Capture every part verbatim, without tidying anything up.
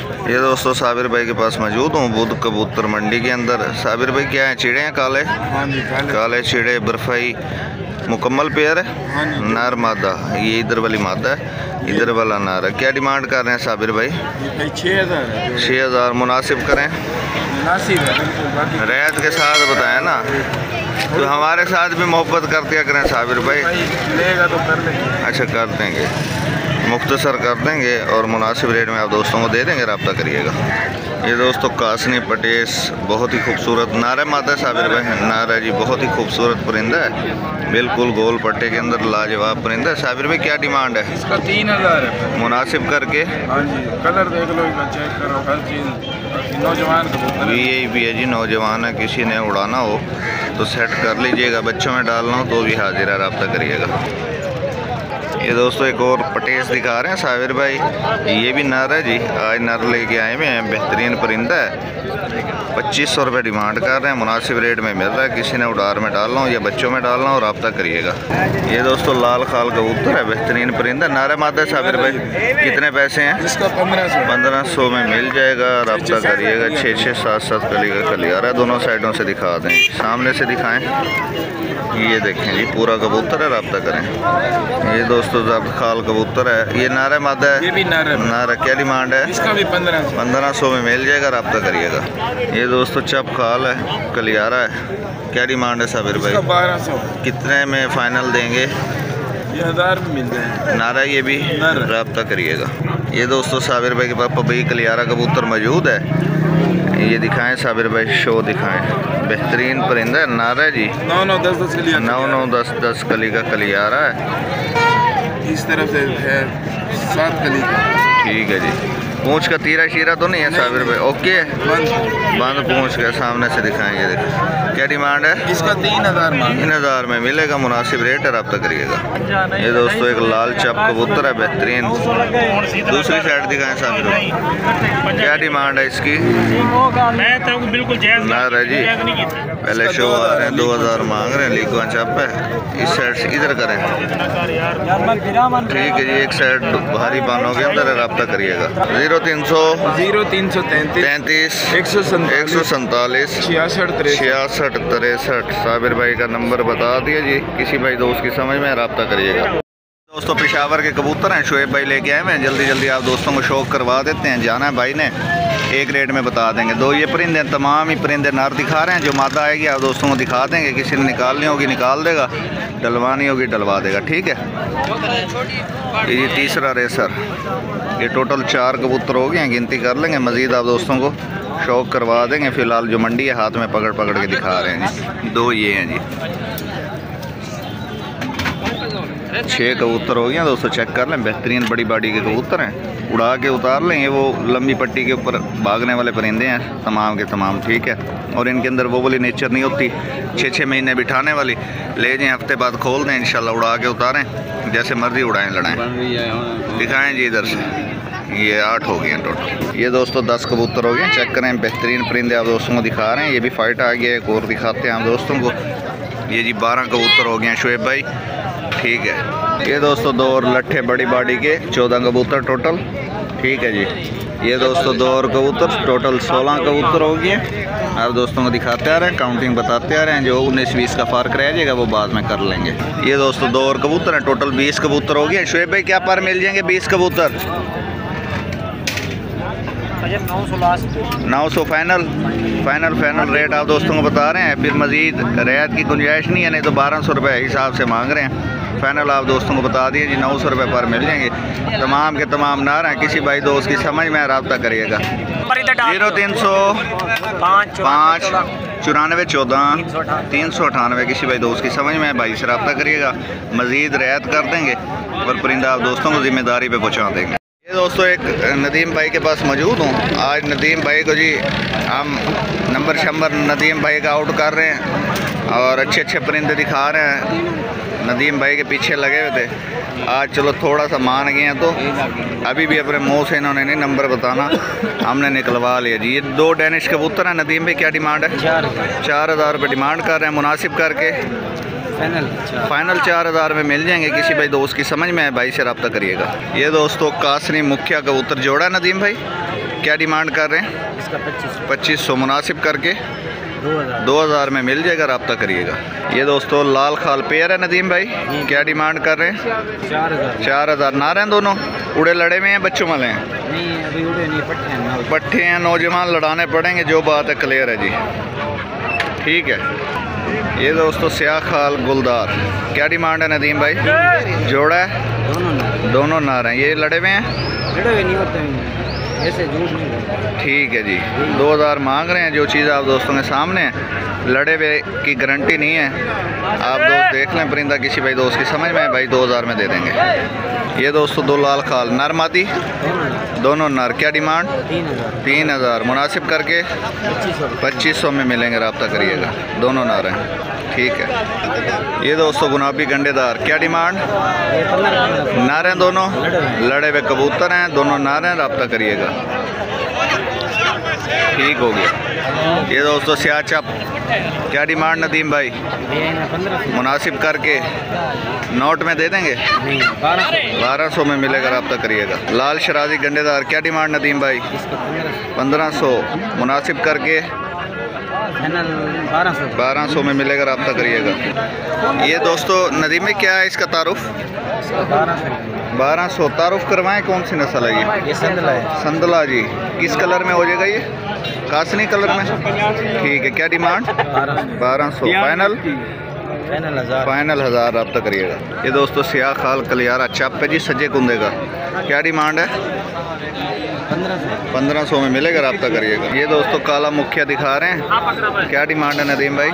ये दोस्तों साबिर भाई के पास मौजूद हूँ बुध कबूतर मंडी के अंदर। साबिर भाई क्या है, चिड़े हैं काले? हाँ जी, काले काले चिड़े बर्फाई मुकम्मल पेयर है। हाँ जी, नर मादा, ये इधर वाली मादा है, इधर वाला नर है। क्या डिमांड कर रहे हैं साबिर भाई? छः हज़ार छः हज़ार मुनासिब करें, मुनासिब है, रैत के साथ बताएं ना, तो हमारे साथ भी मोहब्बत कर दिया करें साबिर भाई। लेगा तो कर देंगे। अच्छा कर देंगे, मुख्तसर कर देंगे और मुनासिब रेट में आप दोस्तों को दे देंगे, रब्ता करिएगा। ये दोस्तों कासनी पटेस बहुत ही खूबसूरत नारे मादा साबिर भाई, नारा जी बहुत ही खूबसूरत परिंदा है, बिल्कुल गोल पट्टे के अंदर लाजवाब परिंदा है। साबिर भाई क्या डिमांड है? इसका तीन हज़ार है मुनासिब करके। हाँ जी, कलर देख लो, इसका चेक करो, हर चीज़। नौजवान भी यही भी है जी, नौजवान है, किसी ने उड़ाना हो तो सेट कर लीजिएगा, बच्चों में डालना हो तो भी हाजिर है, रब्ता करिएगा। ये दोस्तों एक और पटेस दिखा रहे हैं साबिर भाई, ये भी नर है जी, आज नर लेके आए हुए हैं, बेहतरीन परिंदा है। पच्चीस सौ रुपये डिमांड कर रहे हैं, मुनासिब रेट में मिल रहा है, किसी ने उड़ार में डालना हो या बच्चों में डालना हो रब्ता करिएगा। ये दोस्तों लाल खाल कबूतर है, बेहतरीन परिंदा, नारे मादा साबिर भाई। कितने पैसे हैं? इसका पंद्रह सौ पंद्रह सौ में मिल जाएगा, रब्ता करिएगा। छः छः सात सात कली का कली आ रहा है, दोनों साइडों से दिखा दें, सामने से दिखाएँ। ये देखें जी पूरा कबूतर है, रब्ता करें। ये दोस्तों जब्त खाल कबूतर है, ये नारा मादा है, ये भी नारा नारा। क्या डिमांड है? इसका भी पंद्रह सौ पंद्रह सौ में मिल जाएगा, रब्ता करिएगा। ये दोस्तों चप खाल है, कलियारा है। क्या डिमांड है साबिर भाई? बारह सौ। कितने में फाइनल देंगे? ये हज़ार में मिल जाए नारा, ये भी रब्ता करिएगा। ये दोस्तों साबिर भाई के पास पपई कलियारा कबूतर मौजूद है, ये दिखाएं साबिर भाई, शो दिखाएं, बेहतरीन परिंदा है, नारा है जी। नौ नौ दस दस कली नौ नौ दस दस कली का कलियारा है, इस तरफ से है सात कली का। ठीक है जी। पूंछ का तीरा शीरा तो नहीं है साबिर भाई? ओके, बंद पूंछ के सामने से दिखाएंगे। देखें क्या डिमांड है? इसका तीन हज़ार तीन हज़ार में मिलेगा, मुनासिब रेट है, रब्ता करिएगा। ये दोस्तों एक लाल चप कबूतर है, बेहतरीन। दूसरी साइड दिखाएं साबिर भाई, क्या डिमांड है इसकी? नार है जी, पहले शो आ रहे हैं, दो हज़ार मांग रहे हैं, लिखवा चप है। इस साइड से इधर करें, ठीक है जी। एक साइड भारी बानों के अंदर है, रब्ता करिएगा। जीरो तीन सौ जीरो तीन सौ तैंतीस तैंतीस एक सौ एक सौ सैंतालीस छियासठ छियासठ तिरसठ। साबिर भाई का नंबर बता दिया जी, किसी भाई दोस्त की समझ में रब्ता करिएगा। दोस्तों पेशावर के कबूतर हैं, शुएब भाई लेके आए हैं, जल्दी जल्दी आप दोस्तों को शौक करवा देते हैं। जाना है भाई ने, एक रेट में बता देंगे। दो ये परिंदे, तमाम ही परिंदे नर दिखा रहे हैं, जो मादा आएगी आप दोस्तों को दिखा देंगे, किसी ने निकालनी होगी निकाल देगा, डलवानी होगी डलवा देगा, ठीक है। ये तीसरा रेसर, ये टोटल चार कबूतर हो गए हैं, गिनती कर लेंगे, मज़ीद आप दोस्तों को शौक करवा देंगे। फ़िलहाल जो मंडी है हाथ में पकड़ पकड़ के दिखा रहे हैं जी, दो ये हैं जी। छः कबूतर हो गए दोस्तों, चेक कर लें, बेहतरीन बड़ी बॉडी के कबूतर हैं, उड़ा के उतार लें। ये वो लंबी पट्टी के ऊपर भागने वाले परिंदे हैं तमाम के तमाम, ठीक है। और इनके अंदर वो वाली नेचर नहीं होती छः छः महीने बिठाने वाली, ले जाएँ हफ्ते बाद खोल दें, इंशाल्लाह उड़ा के उतारें, जैसे मर्जी उड़ाएं लड़ाएं। दिखाएं जी इधर से, ये आठ हो गए हैं टोटल। ये दोस्तों दस कबूतर हो गए, चेक करें, बेहतरीन परिंदे आप दोस्तों को दिखा रहे हैं। ये भी फाइट आ गया है, एक और दिखाते हैं आप दोस्तों को। ये जी बारह कबूतर हो गए हैं शुएब भाई, ठीक है। ये दोस्तों दो और लट्ठे बड़ी बॉडी के चौदह कबूतर टोटल, ठीक है जी। ये दोस्तों दो और कबूतर, टोटल सोलह कबूतर हो गए। आप दोस्तों को दिखाते आ रहे हैं, काउंटिंग बताते आ रहे हैं, जो उन्नीस बीस का फ़र्क रह जाएगा वो बाद में कर लेंगे। ये दोस्तों दो और कबूतर हैं, टोटल बीस कबूतर हो गए। शुएब भाई क्या पर मिल जाएंगे बीस कबूतर? नौ सौ फाइनल फाइनल फाइनल रेट आप दोस्तों को बता रहे हैं, फिर मज़ीद रियायत की गुंजाइश नहीं है, नहीं तो बारह सौ रुपये हिसाब से मांग रहे हैं। फाइनल आप दोस्तों को बता दिए जी, नौ सौ रुपये पर मिल जाएंगे, तमाम के तमाम नार हैं, किसी भाई दोस्त की समझ में रब्ता करिएगा। जीरो तीन सौ पाँच चौरानवे चौदह तीन सौ अठानवे, किसी भाई दोस्त की समझ में भाई से रब्ता करिएगा, मज़ीद रियायत कर देंगे और परिंदा आप दोस्तों को ज़िम्मेदारी पे पहुँचा देंगे। ये दोस्तों एक नदीम भाई के पास मौजूद हूँ, आज नदीम भाई को जी हम नंबर शंबर नदीम भाई का आउट कर रहे हैं और अच्छे अच्छे परिंदे दिखा रहे हैं, नदीम भाई के पीछे लगे हुए थे। आज चलो थोड़ा सा मान गए हैं, तो अभी भी अपने मुँह से इन्होंने नहीं नंबर बताना, हमने निकलवा लिया जी। ये दो डैनिश कबूतर हैं नदीम भाई, क्या डिमांड है? चार हज़ार रुपये डिमांड कर रहे हैं, मुनासिब करके फाइनल फाइनल चार हज़ार में मिल जाएंगे, किसी भाई दोस्त की समझ में है भाई से रब्ता करिएगा। ये दोस्तों कासनी मुखिया कबूतर जोड़ा है नदीम भाई, क्या डिमांड कर रहे हैं? इसका पच्चीस पच्चीस सौ मुनासिब करके दो हज़ार दो हज़ार में मिल जाएगा, रब्ता करिएगा। ये दोस्तों लाल खाल पेयर है नदीम भाई, क्या डिमांड कर रहे हैं? चार हज़ार चार हज़ार ना रहे हैं दोनों, उड़े लड़े हुए हैं, बच्चों वाले हैं? नहीं अभी उड़े नहीं, पट्टे हैं। पट्टे हैं, नौजवान लड़ाने पड़ेंगे, जो बात है क्लियर है जी। ठीक है। ये दोस्तों स्याह खाल गुलदार, क्या डिमांड है नदीम भाई? जोड़ा है, दोनों ना दोनों नार हैं। ये लड़े हुए हैं, लड़े हुए नहीं होते, ऐसे झूठ नहीं बोलते। ठीक है जी। दो हज़ार मांग रहे हैं, जो चीज़ आप दोस्तों के सामने है, लड़े हुए की गारंटी नहीं है। आप दोस्त देख लें, परिंदा किसी भाई दोस्त की समझ में है भाई, दो हज़ार में दे देंगे। ये दोस्तों दो लाल खाल नर मादी, दोनों नर, क्या डिमांड? तीन हज़ार तीन हज़ार मुनासिब करके पच्चीस सौ पच्चीस सौ में मिलेंगे, रब्ता करिएगा। दोनों नर हैं, ठीक है। ये दोस्तों गुलाबी गंडेदार, क्या डिमांड? ये पंद्रह पंद्रह नर हैं दोनों, लड़े हुए। लड़े हुए कबूतर हैं, दोनों नर हैं, रब्ता करिएगा। ठीक हो गया। ये दोस्तों स्याह चप, क्या डिमांड नदीम भाई? ये ना पंद्रह सौ मुनासिब करके नोट में दे देंगे, नहीं बारह सौ बारह सौ में मिलेगा, रब्ता करिएगा। लाल शराजी गंडेदार, क्या डिमांड नदीम भाई? इसका पंद्रह पंद्रह सौ मुनासिब करके फाइनल बारह सौ बारह सौ में मिलेगा, रब्ता करिएगा। ये दोस्तों नदीम में क्या है इसका तारुफ? इसका बारह सौ बारह सौ तारुफ करवाएं, कौन सी नस्ल है ये? ये संदला है। संदला जी, किस कलर में हो जाएगा ये? कासनी कलर में, ठीक है। क्या डिमांड? बारह बारह सौ फाइनल फाइनल हज़ार फाइनल हज़ार रब्ता करिएगा। ये दोस्तों स्याह खाल कलियारा चप है जी, सज्जे कुंदे का, क्या डिमांड है? पंद्रह सौ पंद्रह सौ में मिलेगा, रब्ता करिएगा। ये दोस्तों काला मुखिया दिखा रहे हैं, क्या डिमांड है नदीम भाई?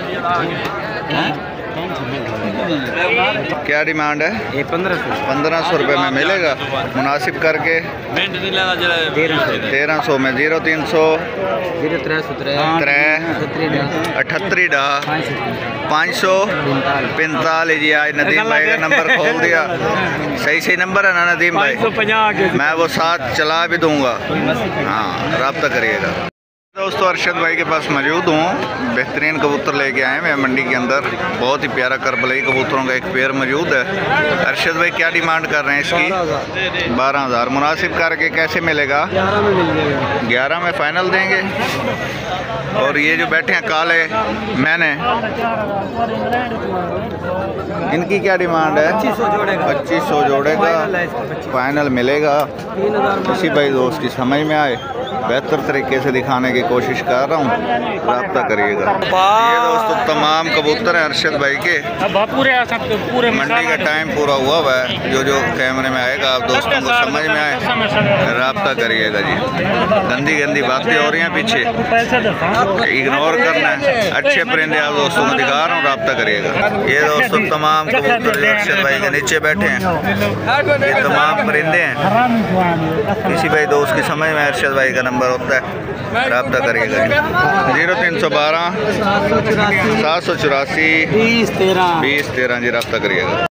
क्या डिमांड है? ये पंद्रह सौ पंद्रह सौ रुपये में मिलेगा, मुनासिब करके तेरह सौ तेरह सौ में। जीरो तीन सौ जीरो त्रै सौ त्रै त्रै सत्तरी डा अठहत्तरी डा पाँच सौ पाँच सौ पैंतालीस पैंतालीस जी। आज नदीम भाई का नंबर खोल दिया, सही सही नंबर है ना नदीम भाई? मैं वो साथ चला भी दूंगा, हाँ, रब्ता करिएगा। दोस्तों अरशद भाई के पास मौजूद हूँ, बेहतरीन कबूतर लेके आए हैं मंडी के अंदर। बहुत ही प्यारा करबलाई कबूतरों का एक पेयर मौजूद है। अरशद भाई क्या डिमांड कर रहे हैं इसकी? बारह हज़ार मुनासिब करके कैसे मिलेगा? ग्यारह में मिल जाएगा। ग्यारह में फाइनल देंगे। और ये जो बैठे हैं काले मैंने, इनकी क्या डिमांड है? पच्चीस सौ जोड़ेगा पच्चीस सौ जोड़ेगा, फाइनल मिलेगा। तीन हज़ार किसी भाई दोस्त की समझ में आए, बेहतर तरीके से दिखाने की कोशिश कर रहा हूँ, रब्ता करिएगा। ये दोस्तों तमाम कबूतर हैं अरशद भाई के। पूरे मंडी का टाइम पूरा हुआ हुआ है, जो जो कैमरे में आएगा आप दोस्तों को समझ में आए, रब्ता करिएगा जी। गंदी गंदी बातें हो रही हैं पीछे, इग्नोर करना है। अच्छे परिंदे आप दोस्तों को दिखा रहा हूँ, रब्ता करिएगा। ये दोस्तों तमाम कबूतर जो अरशद भाई के नीचे बैठे हैं, ये तमाम परिंदे हैं। किसी भाई दोस्त की समझ में अरशद भाई का नंबर होता है, रब्ता करिएगा जी। जीरो तीन सौ बारह सात सौ चौरासी बीस तेरह बीस तेरह जी, रब्ता करिएगा।